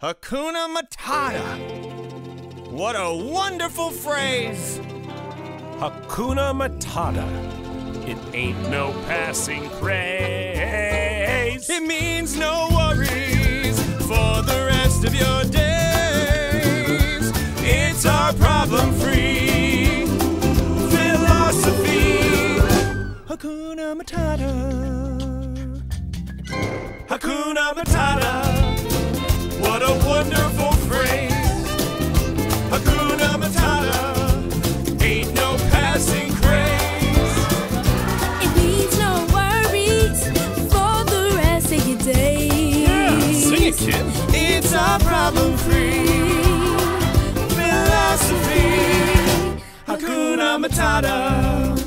Hakuna Matata. What a wonderful phrase. Hakuna Matata. It ain't no passing craze. It means no worries for the rest of your days. It's our problem-free philosophy. Hakuna Matata. Hakuna Matata. What a wonderful phrase. Hakuna Matata. Ain't no passing craze. It means no worries for the rest of your days. Yeah, sing it, kid. It's our problem-free philosophy. Hakuna Matata.